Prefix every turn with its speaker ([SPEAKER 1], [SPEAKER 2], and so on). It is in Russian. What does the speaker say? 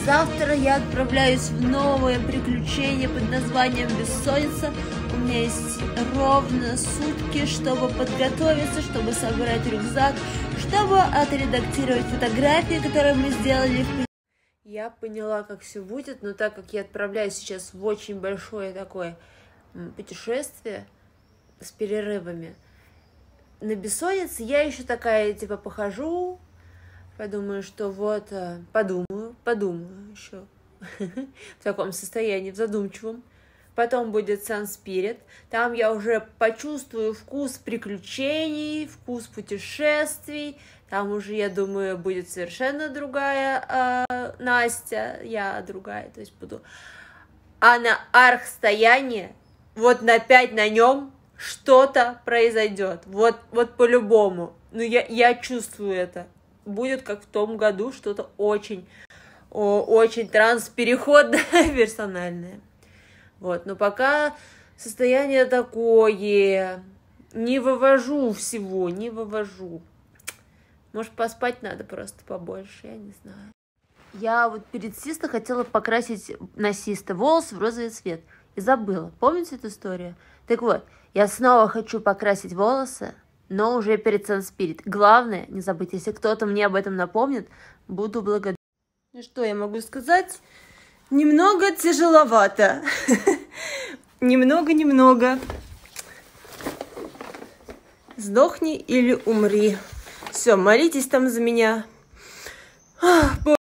[SPEAKER 1] Завтра я отправляюсь в новое приключение под названием «Бессонница». У меня есть ровно сутки, чтобы подготовиться, чтобы собрать рюкзак, чтобы отредактировать фотографии, которые мы сделали. Я поняла, как все будет, но так как я отправляюсь сейчас в очень большое такое путешествие с перерывами, на бессоннице я еще такая, типа, похожу, подумаю, что вот, подумаю еще в таком состоянии, в задумчивом. Потом будет Сан-Спирит, там я уже почувствую вкус приключений, вкус путешествий, там уже, я думаю, будет совершенно другая Настя, я другая, то есть буду. А на архстоянии, вот опять на нем что-то произойдет, вот по-любому, ну я чувствую это. Будет как в том году что-то очень транспереходное, персональное. Вот, но пока состояние такое, не вывожу всего, не вывожу. Может, поспать надо просто побольше, я не знаю. Я вот перед Систо хотела покрасить на Систо волосы в розовый цвет и забыла. Помните эту историю? Так вот, я снова хочу покрасить волосы, но уже перед Сан-Спирит. Главное, не забыть, если кто-то мне об этом напомнит, буду благодарна.
[SPEAKER 2] Ну что я могу сказать? Немного тяжеловато. Немного. Сдохни или умри. Все, молитесь там за меня.